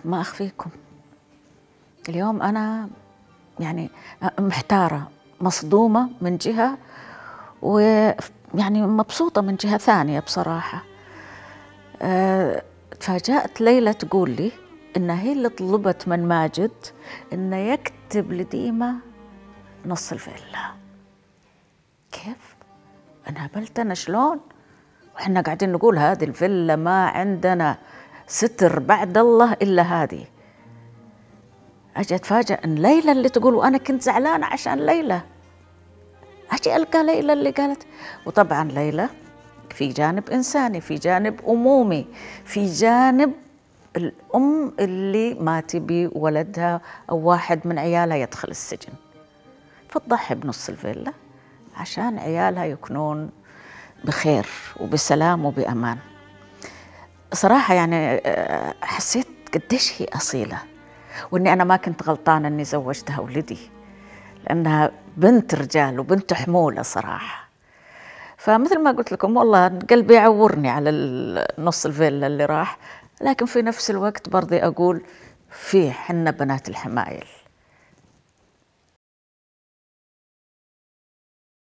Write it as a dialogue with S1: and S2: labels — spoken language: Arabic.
S1: ما أخفيكم اليوم أنا يعني محتارة، مصدومة من جهة، ويعني مبسوطة من جهة ثانية بصراحة. تفاجأت ليلى تقول لي إنها هي اللي طلبت من ماجد إنه يكتب لديمة نص الفيلا. كيف؟ انهبلت أنا شلون؟ وإحنا قاعدين نقول هذه الفيلا ما عندنا ستر بعد الله إلا هذه. أجي أتفاجأ إن ليلى اللي تقول، وأنا كنت زعلانة عشان ليلى. أجي ألقى ليلى اللي قالت. وطبعا ليلى في جانب إنساني، في جانب أمومي، في جانب الأم اللي ما تبي ولدها أو واحد من عيالها يدخل السجن، فتضحي بنص الفيلا عشان عيالها يكونون بخير وبسلام وبأمان. صراحة يعني حسيت قديش هي أصيلة، وإني أنا ما كنت غلطانة إني زوجتها ولدي، لأنها بنت رجال وبنت حمولة صراحة. فمثل ما قلت لكم والله قلبي يعورني على نص الفيلا اللي راح، لكن في نفس الوقت برضي أقول في حنا بنات الحمايل.